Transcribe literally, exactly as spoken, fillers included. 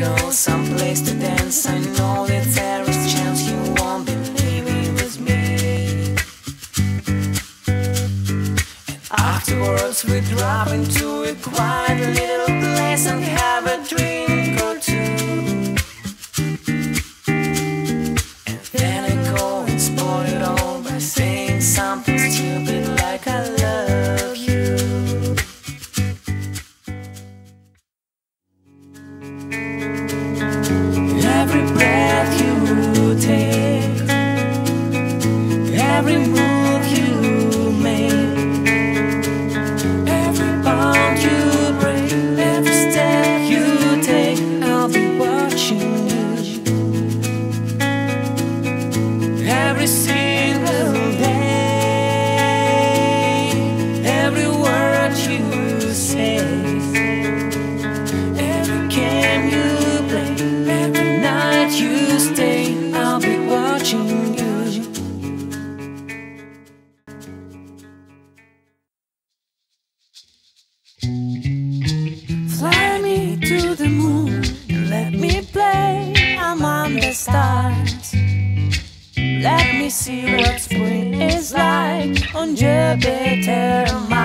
know some place to dance. I know that there is a chance you won't be leaving with me. And afterwards we drop into a quiet little place and have a drink or two. And then I go and spoil it all by saying something stupid like I love you. Every breath you take, every move you make, every bond you break, every step you take, I'll be watching you. Every single day, every word you say, every game you play, every night you stay, I'll be watching you. Fly me to the moon and let me play among the stars. Let me see what spring is like on Jupiter.